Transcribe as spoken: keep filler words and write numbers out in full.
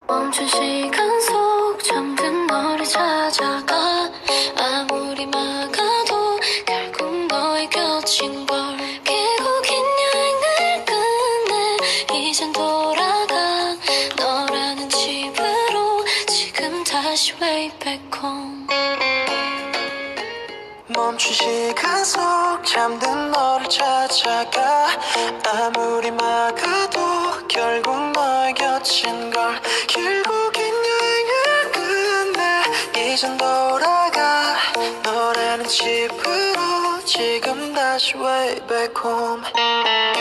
멈춘 시간 속 잠든 너를 찾아가 아무리 막아도 결국 너의 곁인 걸 길고 긴 여행을 끝내 이젠 돌아가 너라는 집으로 지금 다시 way back home. 멈춘 시간 속 잠든 너를 찾아가 아무리 막아도 결국 너의 곁인 걸 길고 긴 여행을 끝내 이젠 돌아가 너라는 집으로 지금 다시 way back home.